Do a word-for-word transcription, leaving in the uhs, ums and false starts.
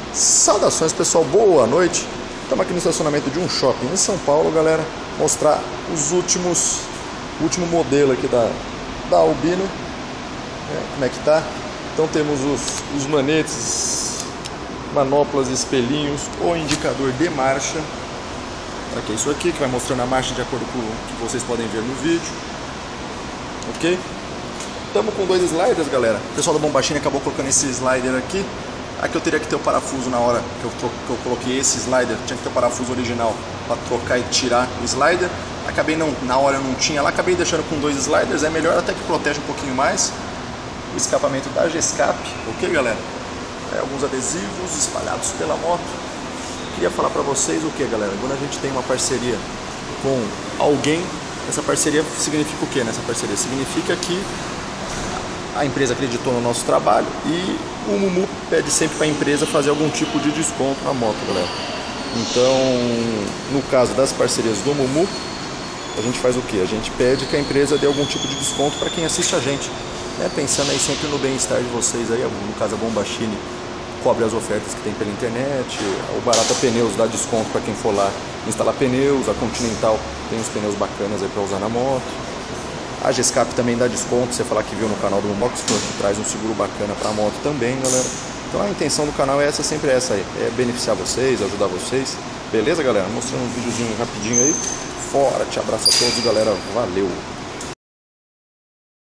Saudações, pessoal, boa noite. Estamos aqui no estacionamento de um shopping em São Paulo, galera. Mostrar os últimos o último modelo aqui da, da Albino, é, como é que tá. Então temos os, os manetes, manoplas, espelhinhos, o indicador de marcha. Aqui é isso aqui, que vai mostrando a marcha de acordo com o que vocês podem ver no vídeo. Ok? Estamos com dois sliders, galera. O pessoal da Bombachini acabou colocando esse slider aqui. Aqui eu teria que ter o parafuso na hora que eu, que eu coloquei esse slider. Tinha que ter o parafuso original para trocar e tirar o slider. Acabei não, na hora eu não tinha lá, acabei deixando com dois sliders. É melhor, até que protege um pouquinho mais. O escapamento da Gescap, ok, galera? É, alguns adesivos espalhados pela moto. Queria falar para vocês o que, galera? Quando a gente tem uma parceria com alguém, essa parceria significa o que nessa parceria? Significa que a empresa acreditou no nosso trabalho e o Mumu pede sempre para a empresa fazer algum tipo de desconto na moto, galera. Então, no caso das parcerias do Mumu, a gente faz o que? A gente pede que a empresa dê algum tipo de desconto para quem assiste a gente, né? Pensando aí sempre no bem-estar de vocês, aí, no caso a Bombachini cobre as ofertas que tem pela internet, o Barata Pneus dá desconto para quem for lá instalar pneus, a Continental tem uns pneus bacanas aí para usar na moto. A Gescap também dá desconto, você falar que viu no canal do Unbox, que traz um seguro bacana para a moto também, galera. Então a intenção do canal é essa, sempre essa aí, é beneficiar vocês, ajudar vocês. Beleza, galera? Mostrando um videozinho rapidinho aí. Forte abraço a todos, galera. Valeu!